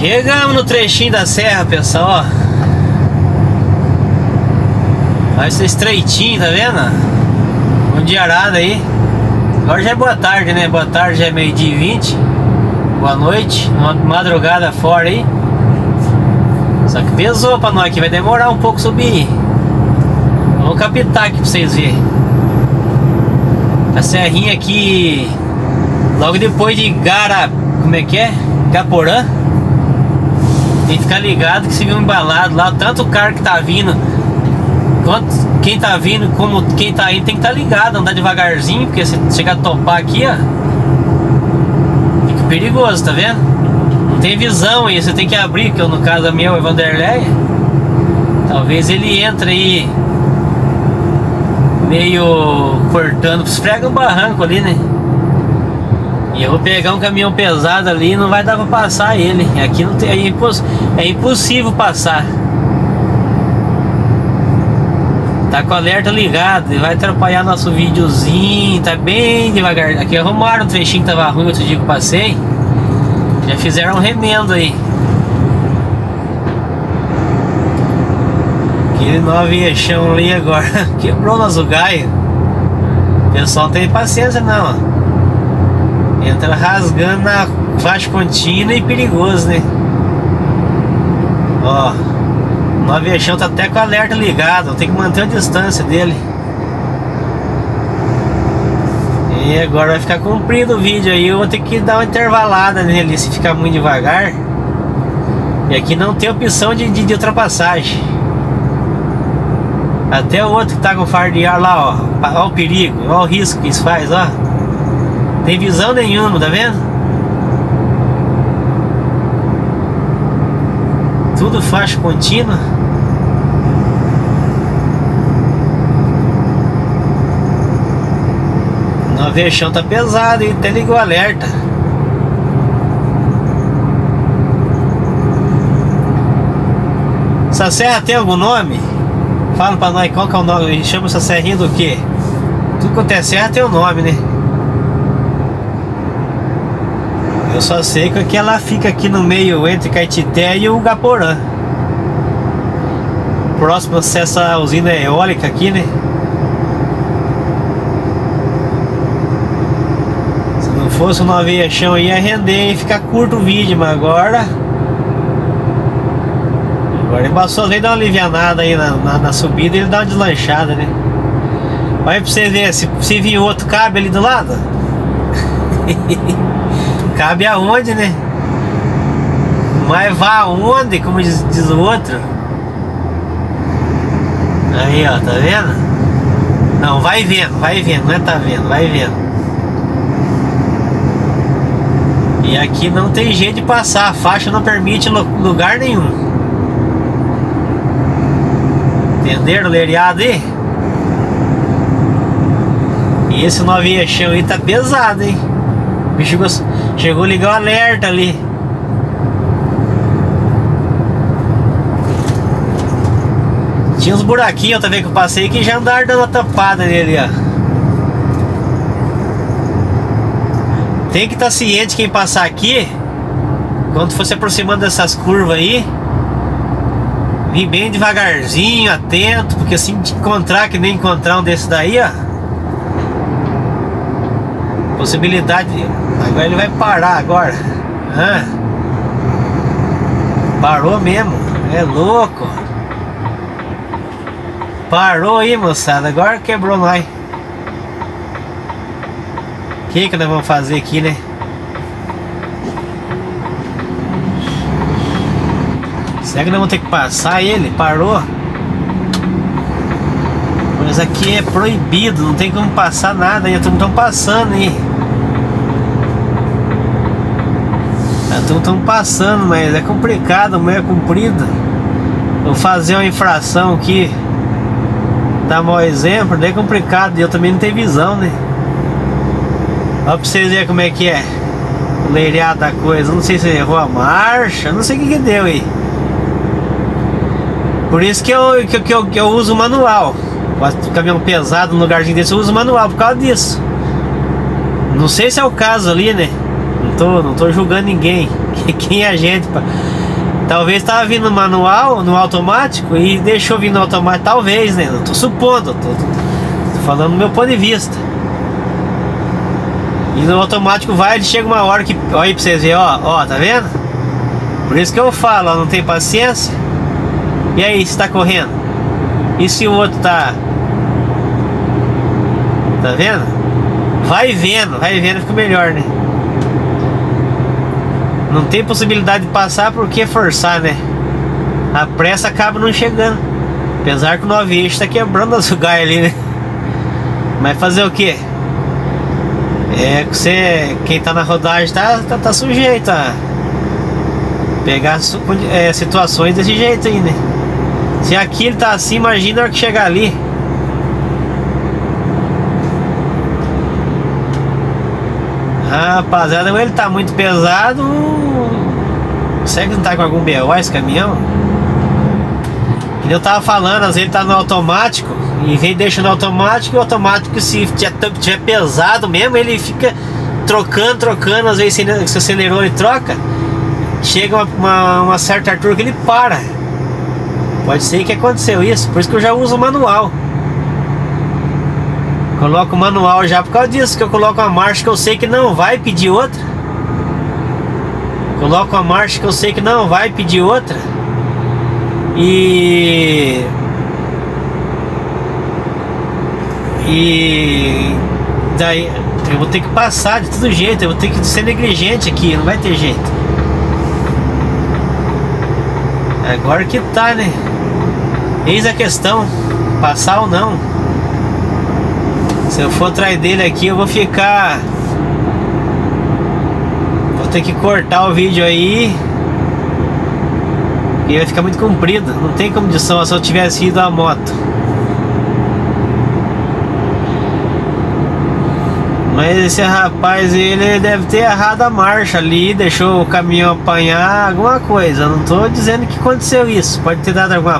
Chegamos no trechinho da serra, pessoal, ó. Vai ser estreitinho, tá vendo? Um dia arado aí. Agora já é boa tarde, né? Boa tarde, já é 12h20. Boa noite, uma madrugada fora aí. Só que pesou pra nós aqui, vai demorar um pouco subir. Vamos captar aqui pra vocês verem. A serrinha aqui, logo depois de como é que é? Gaporã. Tem que ficar ligado que se viu embalado lá, tanto o carro que tá vindo quanto quem tá vindo, como quem tá indo, tem que estar ligado, andar devagarzinho, porque se chegar a topar aqui, ó, fica perigoso, tá vendo? Não tem visão aí, você tem que abrir, que no caso a minha é o Vanderlei. Talvez ele entre aí meio cortando, esfrega um barranco ali, né? E eu vou pegar um caminhão pesado ali e não vai dar pra passar ele. Aqui não tem, é impossível passar. Tá com o alerta ligado, ele vai atrapalhar nosso videozinho. Tá bem devagar. Aqui arrumaram um trechinho que tava ruim outro dia que eu passei. Já fizeram um remendo aí. Aquele 9 eixão ali agora quebrou nosso gaio. O pessoal não tem paciência não, ó. Entra rasgando na faixa contínua e perigoso, né? Ó, o 9 eixão tá até com o alerta ligado. Tem que manter a distância dele. E agora vai ficar comprido o vídeo aí. Eu vou ter que dar uma intervalada nele se ficar muito devagar. E aqui não tem opção de ultrapassagem. Até o outro que tá com faro de ar lá, ó. Ó o perigo, ó o risco que isso faz, ó. Tem visão nenhuma, tá vendo? Tudo faixa contínua. O 9 eixão tá pesado e até ligou o alerta. Essa serra tem algum nome? Fala pra nós qual que é o nome. Chama essa serrinha do quê? Tudo quanto é serra tem o nome, né? Eu só sei que ela fica aqui no meio entre Caetité e o Gaporã. Próximo a essa usina eólica aqui, né? Se não fosse o 9 eixão ia render e ficar curto o vídeo, mas agora ele passou, veio dar uma alivianada aí na subida e ele dá uma deslanchada, né? Olha pra vocês verem, se vir outro cabe ali do lado. Cabe aonde, né? Mas vá aonde, como diz o outro. Aí, ó, tá vendo? Não, vai vendo, não é tá vendo, vai vendo. E aqui não tem jeito de passar, a faixa não permite lugar nenhum. Entenderam o lereado aí? E esse 9 eixão aí tá pesado, hein? O bicho chegou a ligar o alerta ali. Tinha uns buraquinhos, tá vendo que eu passei que já andaram dando uma tampada nele, ó. Tem que estar ciente quem passar aqui, quando for se aproximando dessas curvas aí, vir bem devagarzinho, atento, porque assim de encontrar, que nem encontrar um desse daí, ó, possibilidade. Agora ele vai parar agora. Parou mesmo. É louco. Parou aí, moçada. Agora quebrou nós. O que nós vamos fazer aqui, né? Será que nós vamos ter que passar ele? Parou. Mas aqui é proibido, não tem como passar nada. E a turma estão passando aí. A turma estão passando, mas é complicado, meio comprido. Vou fazer uma infração aqui. Dá mau exemplo, daí é complicado. E eu também não tenho visão, né? Olha pra vocês verem como é que é o leireado da coisa. Não sei se errou a marcha, não sei o que deu aí. Por isso que eu uso o manual. O caminhão pesado no lugarzinho desse eu uso manual por causa disso. Não sei se é o caso ali, né? Não tô julgando ninguém. Quem é a gente Talvez tava vindo manual, no automático, e deixou vir no automático, talvez, né? Eu tô supondo, tô falando do meu ponto de vista. E no automático vai, ele chega uma hora que... Olha aí pra vocês verem, ó, tá vendo? Por isso que eu falo, ó, não tem paciência. E aí, você tá correndo? E se o outro tá... Tá vendo? Vai vendo, fica melhor, né? Não tem possibilidade de passar, porque forçar, né? A pressa acaba não chegando. Apesar que o 9 eixos tá quebrando as gaias ali, né? Mas fazer o quê? É que você, quem tá na rodagem tá sujeito a pegar situações desse jeito aí, né? Se aqui ele tá assim, imagina a hora que chegar ali. Rapaziada, ele tá muito pesado. Será que não tá com algum BO esse caminhão? Que eu tava falando, às vezes ele tá no automático e vem deixando automático, e o automático, se tiver pesado mesmo, ele fica trocando, às vezes se acelerou ele troca. Chega uma certa altura que ele para. Pode ser que aconteceu isso, por isso que eu já uso o manual. Coloco o manual já por causa disso, que eu coloco uma marcha que eu sei que não vai pedir outra. Coloco uma marcha que eu sei que não vai pedir outra. E daí eu vou ter que passar de todo jeito, eu vou ter que ser negligente aqui, não vai ter jeito. Agora que tá, né? Eis a questão, passar ou não. Se eu for atrás dele aqui, eu vou ficar... Vou ter que cortar o vídeo aí. E vai ficar muito comprido. Não tem como edição se eu tivesse ido a moto. Mas esse rapaz, ele deve ter errado a marcha ali, deixou o caminhão apanhar alguma coisa. Não tô dizendo que aconteceu isso. Pode ter dado alguma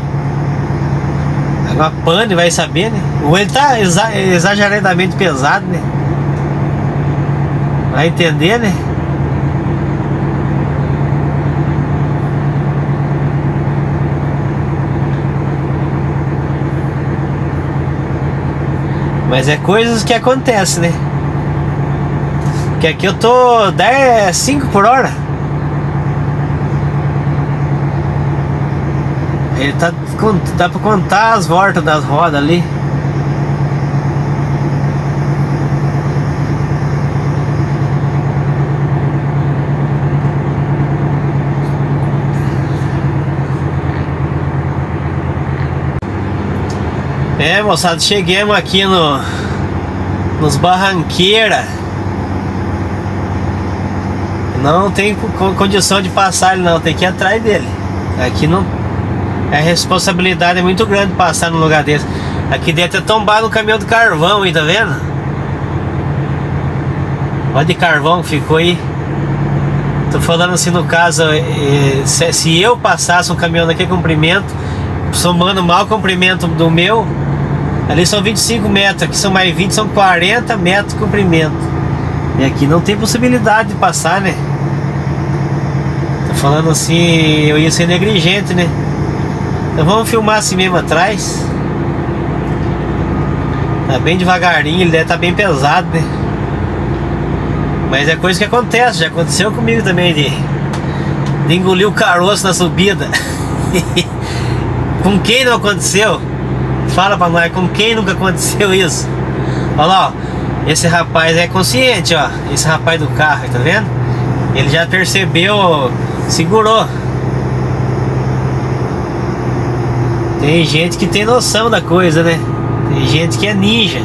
pane, vai saber, né? Ou ele tá exageradamente pesado, né? Vai entender, né? Mas é coisas que acontecem, né? Que aqui eu tô 5 por hora. Ele dá pra contar as voltas das rodas ali. Moçada, cheguemos aqui nos Barranqueira. Não tem condição de passar ele não, tem que ir atrás dele. Aqui não... A responsabilidade é muito grande passar num lugar desse. Aqui dentro é tombar no caminhão de carvão aí, tá vendo? Olha de carvão que ficou aí. Tô falando assim, no caso, se eu passasse um caminhão daquele comprimento, somando mal o comprimento do meu, ali são 25 metros, aqui são mais 20, são 40 metros de comprimento. E aqui não tem possibilidade de passar, né? Tô falando assim, eu ia ser negligente, né? Então vamos filmar assim mesmo atrás. Tá bem devagarinho, ele deve estar bem pesado, né? Mas é coisa que acontece, já aconteceu comigo também de engolir o caroço na subida. Com quem não aconteceu? Fala pra nós, com quem nunca aconteceu isso? Olha lá, ó, esse rapaz é consciente, ó. Esse rapaz do carro, tá vendo? Ele já percebeu, segurou. Tem gente que tem noção da coisa, né? Tem gente que é ninja.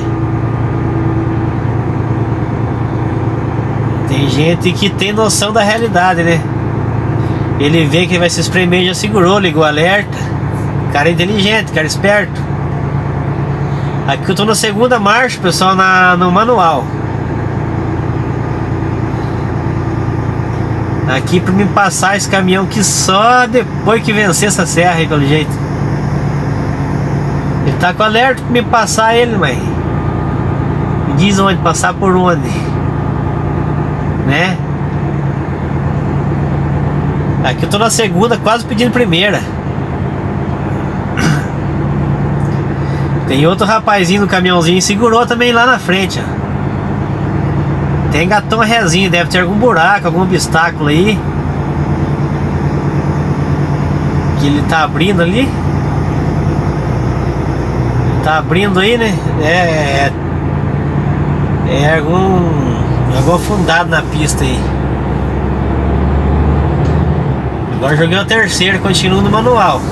Tem gente que tem noção da realidade, né? Ele vê que vai se espremer, já segurou, ligou o alerta. Cara inteligente, cara esperto. Aqui eu tô na segunda marcha, pessoal, no manual. Aqui pra me passar esse caminhão que só depois que vencer essa serra aí, pelo jeito. Ele tá com alerta pra me passar ele, mas me diz onde, passar por onde, né? Aqui eu tô na segunda, quase pedindo primeira. Tem outro rapazinho no caminhãozinho, segurou também lá na frente, ó. Tem gatão rezinho, deve ter algum buraco, algum obstáculo aí que ele tá abrindo ali. Tá abrindo aí, né? É algum afundado na pista aí. Agora joguei o terceiro, continuo no manual.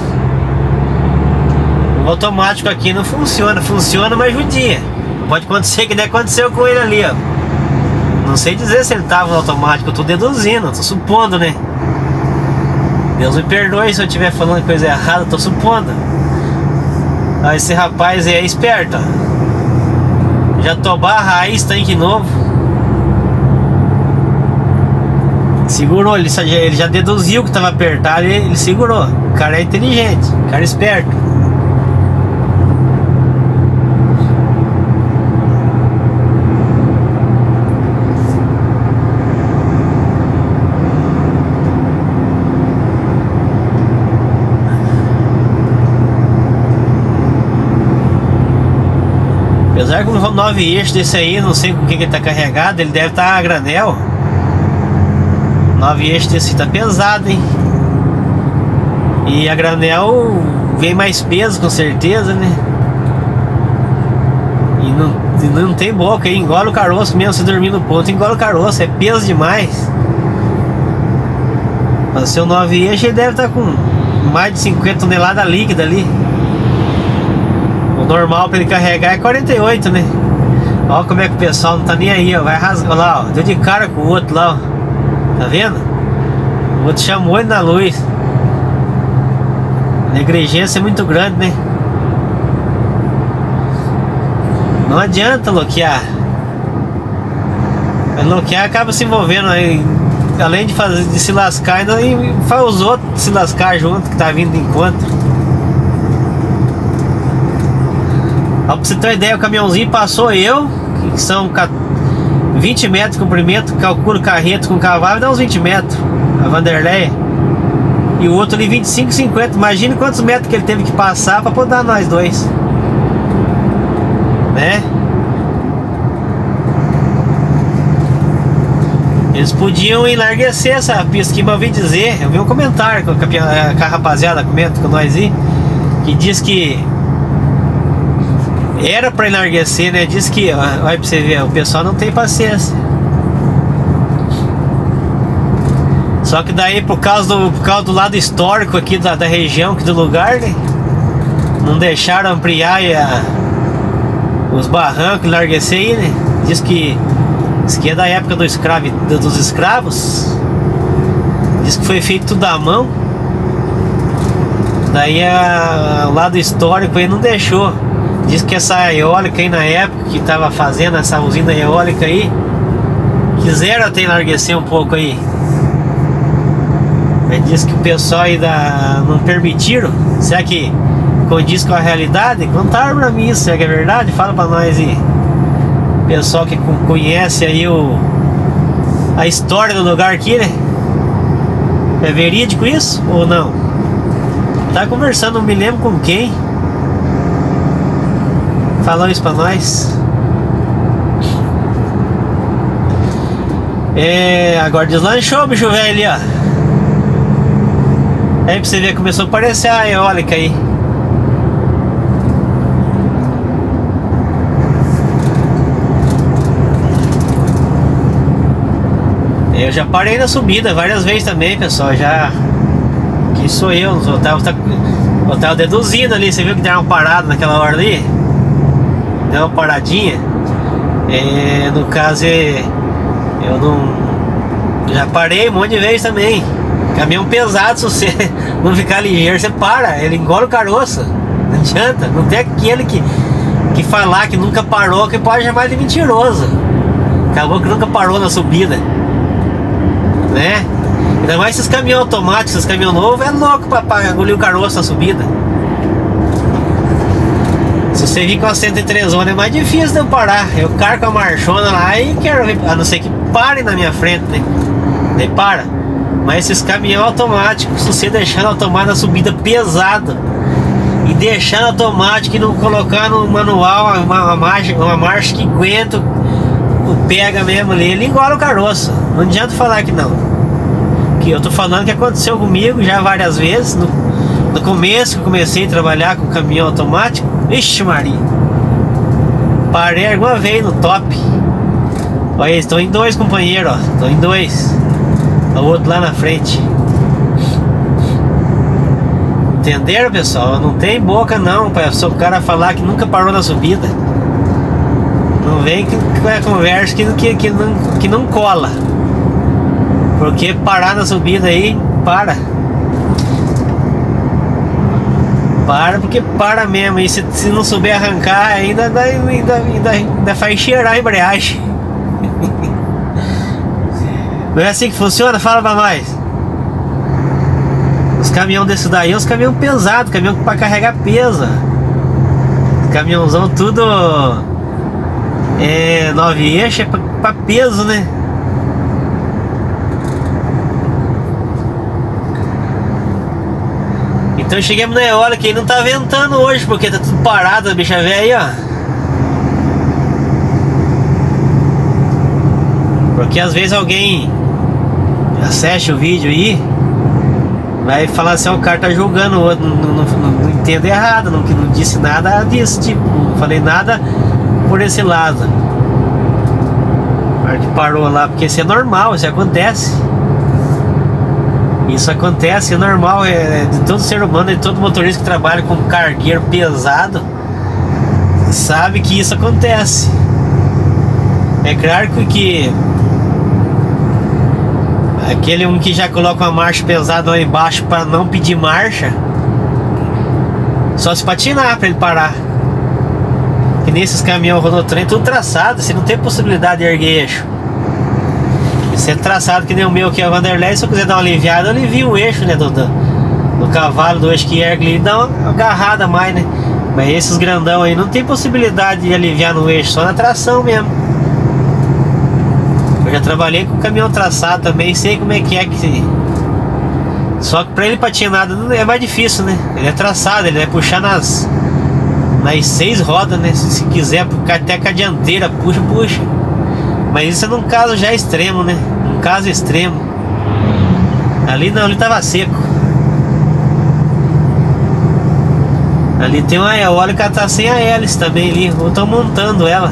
O automático aqui não funciona. Funciona, mas judia. Pode acontecer que nem aconteceu com ele ali, ó. Não sei dizer se ele tava no automático. Eu tô deduzindo, tô supondo, né? Deus me perdoe se eu estiver falando coisa errada, tô supondo. Ah, esse rapaz aí é esperto, ó. Jatobá, raiz, tanque novo. Segurou, ele já deduziu que tava apertado e ele segurou. O cara é inteligente, o cara é esperto. Apesar que o 9 eixos desse aí, não sei com o que ele tá carregado, ele deve estar a granel. 9 eixos desse tá pesado, hein? E a granel vem mais peso com certeza, né? E não tem boca aí, engole o caroço mesmo, se dormir no ponto, engole o caroço, é peso demais. Mas seu 9 eixos ele deve estar com mais de 50 toneladas líquida ali. O normal pra ele carregar é 48, né? Olha como é que o pessoal não tá nem aí, ó. Vai rasgar lá, ó. Deu de cara com o outro lá, ó. Tá vendo? O outro chamou ele na luz. A negligência é muito grande, né? Não adianta bloquear. Bloquear acaba se envolvendo aí. Além de se lascar, ainda faz os outros se lascar junto, que tá vindo de encontro. Ó, pra você ter uma ideia, o caminhãozinho passou eu, que são 20 metros de comprimento, calculo carreto com cavalo, dá uns 20 metros, a Vanderlei. E o outro ali 25, 50, imagine quantos metros que ele teve que passar pra poder dar nós dois. Né? Eles podiam enlarguecer essa pista aqui, mas eu ouvi dizer, eu vi um comentário com a rapaziada comenta com nós aí, que diz que era pra enlarguecer, né? Diz que, olha pra você ver, o pessoal não tem paciência. Só que daí por causa do lado histórico aqui da região, aqui do lugar, né? Não deixaram ampliar os barrancos, enlarguecer aí, né? Diz que isso aqui é da época dos escravos. Diz que foi feito tudo à mão. Daí o lado histórico aí não deixou. Diz que essa eólica aí na época que tava fazendo essa usina eólica aí, quiseram até enlarguecer um pouco aí. Mas diz que o pessoal aí não permitiram. Será que condiz com a realidade? Contaram pra mim isso, será que é verdade? Fala pra nós aí. Pessoal que conhece aí a história do lugar aqui, né? É verídico isso ou não? Tá conversando, não me lembro com quem. Falou isso pra nós. Agora deslanchou o bicho velho ali, ó. Aí pra você ver, começou a aparecer a eólica aí. Eu já parei na subida várias vezes também, pessoal. Já. Aqui sou eu, eu tava deduzindo ali. Você viu que deu uma parada naquela hora ali? Deu uma paradinha. No caso, eu não. Já parei um monte de vezes também. Caminhão pesado, se você não ficar ligeiro, você para, ele engole o caroço. Não adianta, não tem aquele que falar que nunca parou, que pode chamar de mentiroso. Acabou que nunca parou na subida, né? Ainda mais esses caminhões automáticos, esses caminhões novos, é louco pra engolir o caroço na subida. Se você vir com a 103 zona é mais difícil de eu parar. Eu cargo a marchona lá e quero ver, a não ser que pare na minha frente, né? Daí para. Mas esses caminhão automáticos, se você deixar no automático na subida pesado e deixar no automático e não colocar no manual uma marcha que aguenta, pega mesmo ali, ele engole o caroço. Não adianta falar que não. Que eu tô falando que aconteceu comigo já várias vezes. No começo que eu comecei a trabalhar com caminhão automático, ixi Maria, parei alguma vez no top. Olha, estão em dois, companheiro, ó. Estão em dois. O outro lá na frente. Entenderam, pessoal? Não tem boca não para o cara falar que nunca parou na subida. Não vem com a conversa que não cola. Porque parar na subida aí, para porque para mesmo. E se não souber arrancar, ainda faz cheirar a embreagem. Não é assim que funciona? Fala pra nós. Os caminhões desse daí, os caminhões pesados, caminhão pra carregar peso. Caminhãozão tudo 9 eixos, é pra peso, né? Então chegamos na eólica e não tá ventando hoje, porque tá tudo parado, a bicha velha aí, ó. Porque às vezes alguém acessa o vídeo aí, vai falar assim, o cara tá julgando o outro, não entendo errado, não disse nada disso, tipo, não falei nada por esse lado. O cara que parou lá, porque isso é normal, isso acontece. Isso acontece, é normal, é de todo ser humano, de todo motorista que trabalha com cargueiro pesado, sabe que isso acontece. É claro que aquele um que já coloca uma marcha pesada lá embaixo para não pedir marcha, só se patinar para ele parar. Que nesses caminhões rodotrem tudo traçado, você não tem possibilidade de erguer eixo. Se é traçado que nem o meu, que é a Vanderlei, se eu quiser dar uma aliviada, eu alivio o eixo, né, do cavalo, do eixo que ergue e dá uma agarrada a mais, né. Mas esses grandão aí não tem possibilidade de aliviar no eixo, só na tração mesmo. Eu já trabalhei com caminhão traçado também, sei como é que... Só que pra ele patinar é mais difícil, né? Ele é traçado, ele vai puxar nas 6 rodas, né? Se quiser, até com a dianteira, puxa. Mas isso é num caso já extremo, né? Um caso extremo. Ali não, ali tava seco. Ali tem uma eólica, tá sem a hélice também ali. Eu tô montando ela.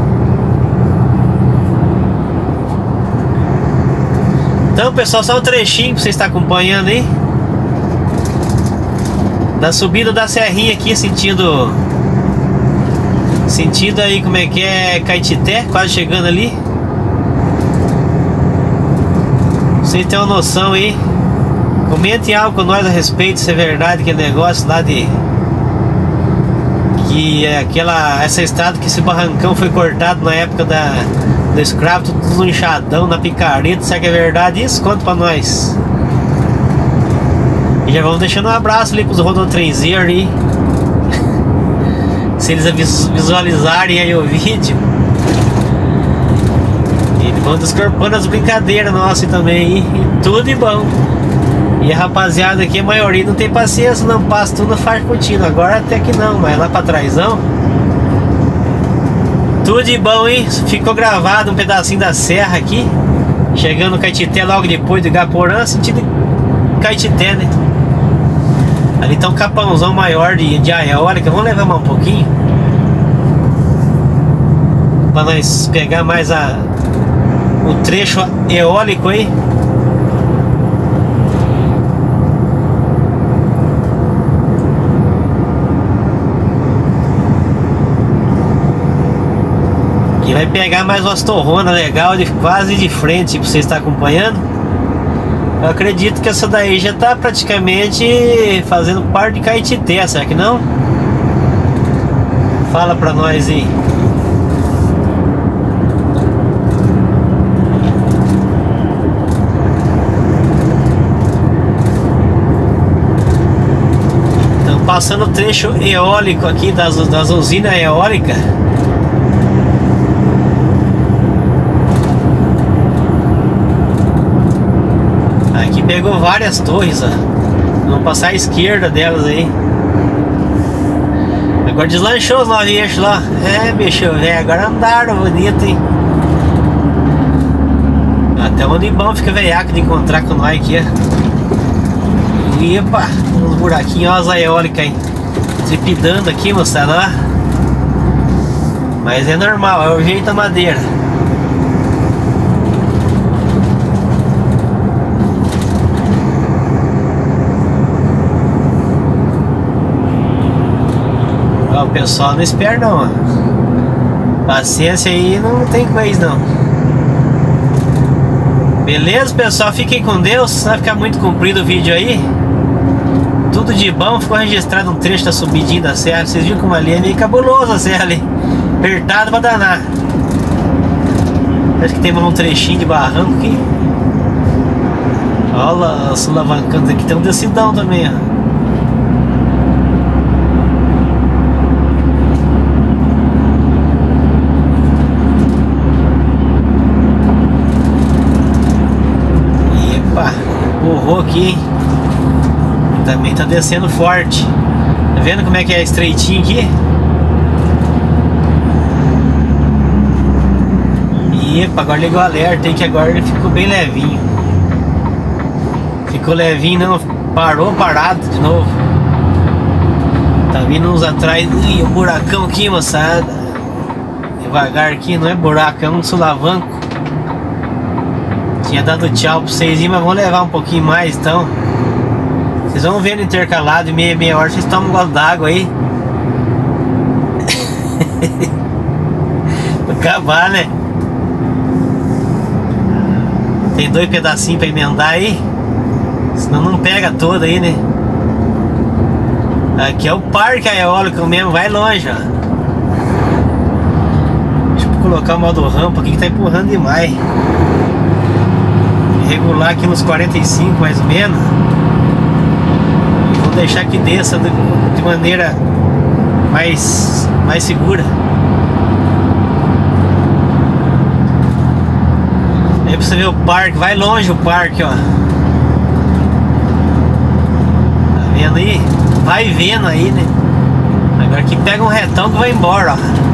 Então, pessoal, só um trechinho pra você estar acompanhando aí da subida da serrinha aqui, sentido aí como é que é Caetité, quase chegando ali. Vocês têm uma noção aí. Comentem algo com nós a respeito, se é verdade aquele negócio lá de que essa estrada, que esse barrancão foi cortado na época do escravo, tudo inchadão na picareta. Será que é verdade isso? Conta pra nós. E já vamos deixando um abraço ali pros rodotrenzeiros ali. Se eles visualizarem aí o vídeo, e vão descorpando as brincadeiras nossas também, e tudo de bom. E a rapaziada aqui, a maioria não tem paciência, não passa tudo na faixa contínua. Agora até que não, mas lá pra trásão, tudo de bom, hein? Ficou gravado um pedacinho da serra aqui, chegando no Caetité logo depois do Igaporã, sentido Caetité, né? Ali tá um capãozão maior de eólica. Vamos levar mais um pouquinho pra nós pegar mais o trecho eólico aí. E vai pegar mais umas torronas legal, quase de frente, pra você estar acompanhando. Eu acredito que essa daí já tá praticamente fazendo parte de Caetité, será que não? Fala pra nós aí. Então, passando o trecho eólico aqui das usinas eólicas. pegou várias torres, ó. Vamos passar à esquerda delas aí. Agora deslanchou os 9 eixos lá. É, bicho, velho, agora andaram bonito, hein? Até onde bom fica veiaco de encontrar com nós aqui, ó. Epa, uns buraquinhos, ó, as eólicas aí. Trepidando aqui, moçada, ó. Mas é normal, é o jeito da madeira. Ó, o pessoal não espera não, ó. Paciência aí, não tem coisa não. Beleza, pessoal? Fiquem com Deus. Não vai ficar muito comprido o vídeo aí. Tudo de bom. Ficou registrado um trecho da subidinha da serra. Vocês viram como ali é meio cabuloso a serra ali. Apertado pra danar. Acho que tem um trechinho de barranco aqui. Olha os alavancantes aqui. Tem um decidão também, ó. Borrou aqui, hein? Também tá descendo forte. Tá vendo como é que é estreitinho aqui? E epa, agora ligou o alerta aí, que agora ele ficou bem levinho. Ficou levinho, não. Parou, parado de novo. Tá vindo uns atrás. Ui, um buracão aqui, moçada. Devagar aqui, não é buraco, é um sulavanco. Tinha dado tchau pra vocês ir, mas vamos levar um pouquinho mais então. Vocês vão ver no intercalado, meia hora vocês tomam um gole d'água aí. Pra acabar, né? Tem 2 pedacinhos pra emendar aí. Senão não pega toda aí, né? Aqui é o parque eólico mesmo, vai longe, ó. Deixa eu colocar o modo rampa aqui que tá empurrando demais. Regular aqui nos 45 mais ou menos. E vou deixar que desça de maneira mais segura. Aí pra você ver o parque, vai longe o parque, ó. Tá vendo aí? Vai vendo aí, né? Agora aqui pega um retão que vai embora,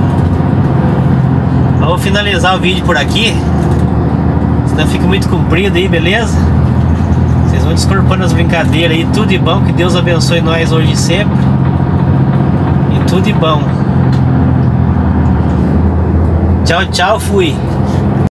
ó. Vou finalizar o vídeo por aqui. Não fica muito comprido aí, beleza? Vocês vão descorpando as brincadeiras aí. Tudo de bom, que Deus abençoe nós hoje e sempre. E tudo de bom. Tchau, tchau, fui.